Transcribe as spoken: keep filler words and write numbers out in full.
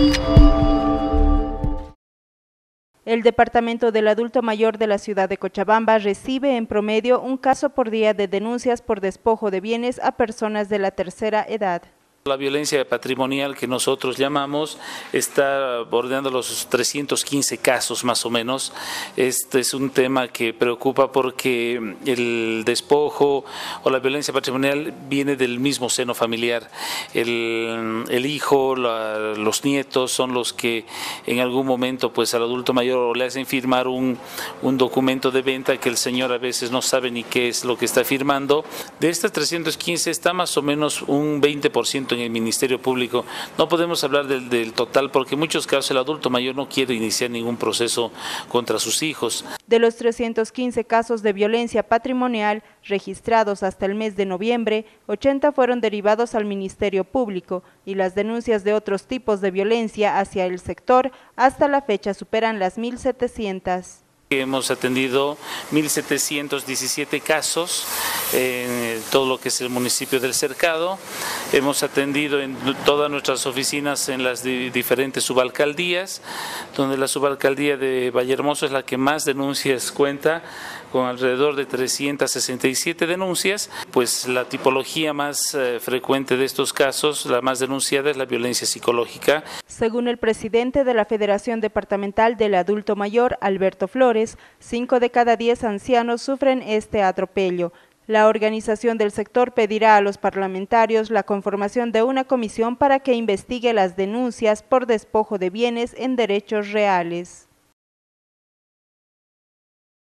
El Departamento del Adulto Mayor de la ciudad de Cochabamba recibe en promedio un caso por día de denuncias por despojo de bienes a personas de la tercera edad. La violencia patrimonial que nosotros llamamos está bordeando los trescientos quince casos más o menos. Este es un tema que preocupa porque el despojo o la violencia patrimonial viene del mismo seno familiar. El, el hijo, la, los nietos son los que en algún momento pues al adulto mayor le hacen firmar un, un documento de venta que el señor a veces no sabe ni qué es lo que está firmando. De estas trescientos quince está más o menos un veinte por ciento en el Ministerio Público. No podemos hablar del, del total porque en muchos casos el adulto mayor no quiere iniciar ningún proceso contra sus hijos. De los trescientos quince casos de violencia patrimonial registrados hasta el mes de noviembre, ochenta fueron derivados al Ministerio Público y las denuncias de otros tipos de violencia hacia el sector hasta la fecha superan las mil setecientas. Hemos atendido mil setecientos diecisiete casos en todo lo que es el municipio del Cercado. Hemos atendido en todas nuestras oficinas en las diferentes subalcaldías, donde la subalcaldía de Vallehermoso es la que más denuncias cuenta, con alrededor de trescientas sesenta y siete denuncias. Pues la tipología más eh, frecuente de estos casos, la más denunciada, es la violencia psicológica. Según el presidente de la Federación Departamental del Adulto Mayor, Alberto Flores, cinco de cada diez ancianos sufren este atropello. La organización del sector pedirá a los parlamentarios la conformación de una comisión para que investigue las denuncias por despojo de bienes en derechos reales.